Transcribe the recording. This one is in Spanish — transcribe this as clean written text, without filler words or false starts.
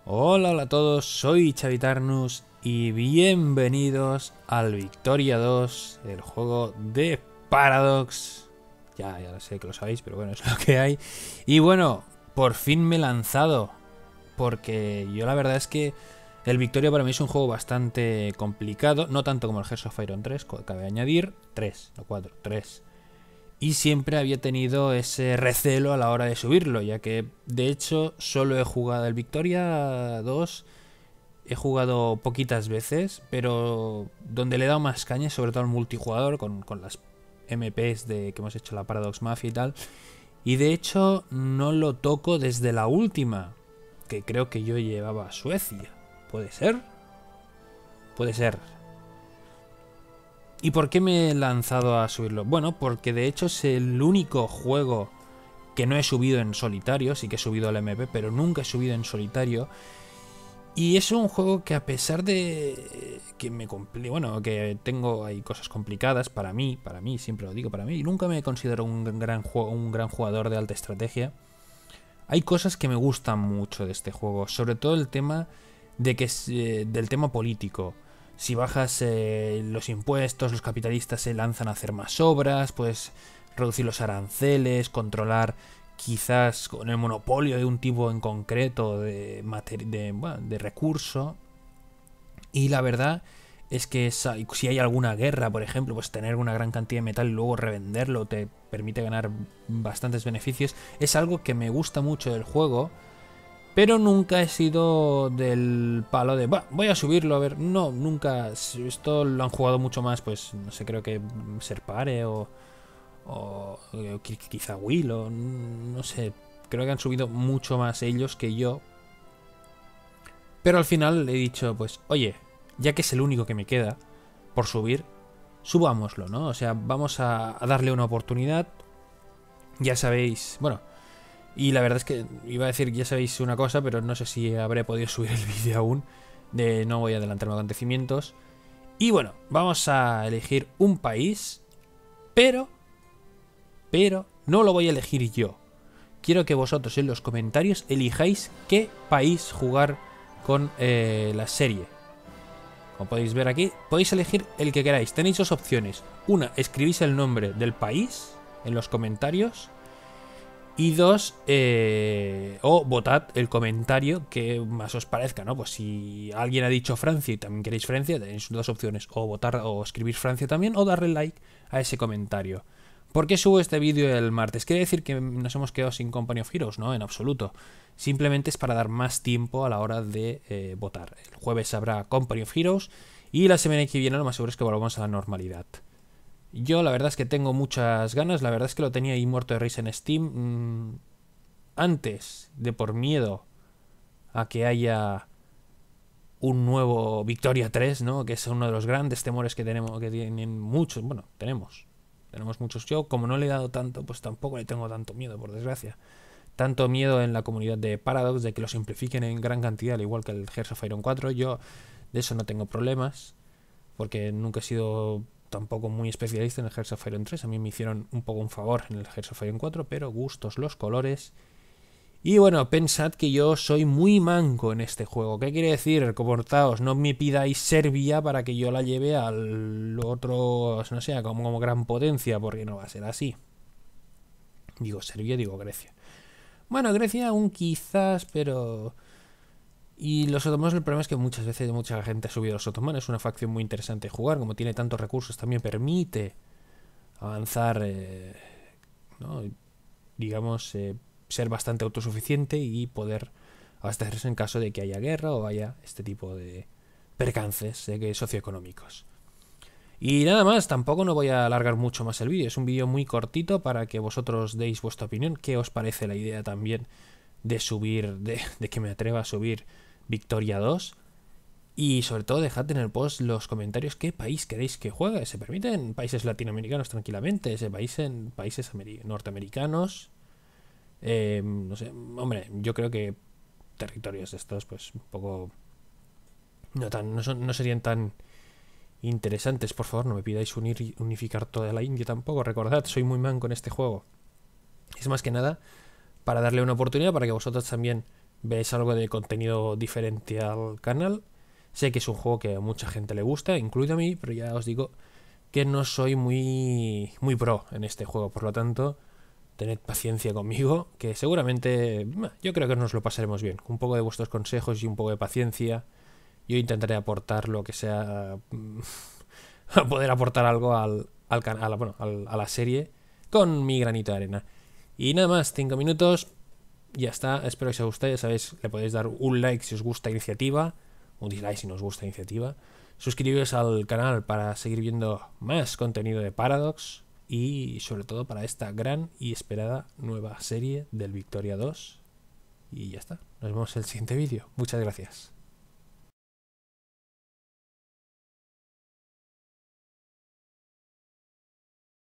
Hola, hola a todos, soy Chavitarnus y bienvenidos al Victoria 2, el juego de Paradox. Ya sé que lo sabéis, pero bueno, es lo que hay. Y bueno, por fin me he lanzado, porque yo la verdad es que el Victoria para mí es un juego bastante complicado, no tanto como el Hearts of Iron 3, cabe añadir, 3, no 4, 3. Y siempre había tenido ese recelo a la hora de subirlo, ya que de hecho solo he jugado el Victoria 2, he jugado poquitas veces, pero donde le he dado más caña, sobre todo al multijugador, con las MPs que hemos hecho la Paradox Mafia y tal. Y de hecho no lo toco desde la última, que creo que yo llevaba a Suecia. ¿Puede ser? Puede ser. ¿Y por qué me he lanzado a subirlo? Bueno, porque de hecho es el único juego que no he subido en solitario, sí que he subido al MP, pero nunca he subido en solitario. Y es un juego que a pesar de que que tengo ahí cosas complicadas para mí, siempre lo digo para mí, y nunca me considero un gran jugador de alta estrategia. Hay cosas que me gustan mucho de este juego, sobre todo el tema del tema político. Si bajas los impuestos, los capitalistas se lanzan a hacer más obras, puedes reducir los aranceles, controlar quizás con el monopolio de un tipo en concreto de recurso. Y la verdad es que si hay alguna guerra, por ejemplo, pues tener una gran cantidad de metal y luego revenderlo te permite ganar bastantes beneficios. Es algo que me gusta mucho del juego, pero nunca he sido del palo de voy a subirlo, a ver. No, nunca. Esto lo han jugado mucho más, pues no sé, creo que Serpare o quizá Will, o no sé. Creo que han subido mucho más ellos que yo. Pero al final he dicho, pues, oye, ya que es el único que me queda por subir, subámoslo, ¿no? O sea, vamos a darle una oportunidad. Ya sabéis, bueno, y la verdad es que iba a decir, ya sabéis una cosa, pero no sé si habré podido subir el vídeo aún. No voy a adelantarme a acontecimientos. Y bueno, vamos a elegir un país, pero no lo voy a elegir yo. Quiero que vosotros en los comentarios elijáis qué país jugar con la serie. Como podéis ver aquí, podéis elegir el que queráis. Tenéis dos opciones. Una, escribís el nombre del país en los comentarios. Y dos, o votad el comentario que más os parezca, ¿no? Pues si alguien ha dicho Francia y también queréis Francia, tenéis dos opciones: o votar o escribir Francia también, o darle like a ese comentario. ¿Por qué subo este vídeo el martes? ¿Quiere decir que nos hemos quedado sin Company of Heroes? No, en absoluto. Simplemente es para dar más tiempo a la hora de votar. El jueves habrá Company of Heroes y la semana que viene lo más seguro es que volvamos a la normalidad. Yo la verdad es que tengo muchas ganas, la verdad es que lo tenía ahí muerto de risa en Steam. Antes de por miedo a que haya un nuevo Victoria 3, ¿no? Que es uno de los grandes temores que tenemos, que tienen muchos, bueno, tenemos muchos. Yo, como no le he dado tanto, pues tampoco le tengo tanto miedo, por desgracia. Tanto miedo en la comunidad de Paradox de que lo simplifiquen en gran cantidad, al igual que el Hearts of Iron 4. Yo de eso no tengo problemas, porque nunca he sido tampoco muy especialista en el Hearts of Iron 3. A mí me hicieron un poco un favor en el Hearts of Iron 4, pero gustos los colores. Y bueno, pensad que yo soy muy manco en este juego. ¿Qué quiere decir? Comportaos, no me pidáis Serbia para que yo la lleve al otro, no sé, como gran potencia, porque no va a ser así. Digo Serbia, digo Grecia. Bueno, Grecia aún quizás, pero... Y los otomanos, el problema es que muchas veces mucha gente ha subido a los otomanos. Es una facción muy interesante de jugar, como tiene tantos recursos, también permite avanzar, ¿no? Digamos, ser bastante autosuficiente y poder abastecerse en caso de que haya guerra o haya este tipo de percances socioeconómicos. Y nada más, tampoco no voy a alargar mucho más el vídeo. Es un vídeo muy cortito para que vosotros deis vuestra opinión. ¿Qué os parece la idea también de subir, de que me atreva a subir Victoria 2? Y sobre todo dejad en el post los comentarios qué país queréis que juegue. Se permiten países latinoamericanos tranquilamente, se en países norteamericanos. No sé, hombre, yo creo que territorios estos pues un poco no serían tan interesantes. Por favor, no me pidáis unificar toda la India tampoco. Recordad, soy muy manco en este juego. Es más que nada para darle una oportunidad para que vosotros también ves algo de contenido diferente al canal. Sé que es un juego que a mucha gente le gusta, incluido a mí, pero ya os digo que no soy muy pro en este juego, por lo tanto, tened paciencia conmigo, que seguramente yo creo que nos lo pasaremos bien. Un poco de vuestros consejos y un poco de paciencia. Yo intentaré aportar lo que sea, a poder aportar algo al canal, bueno, a la serie con mi granito de arena. Y nada más, 5 minutos, ya está. Espero que os guste. Ya sabéis, le podéis dar un like si os gusta la iniciativa, un dislike si no os gusta la iniciativa. Suscribiros al canal para seguir viendo más contenido de Paradox y sobre todo para esta gran y esperada nueva serie del Victoria 2. Y ya está. Nos vemos en el siguiente vídeo. Muchas gracias.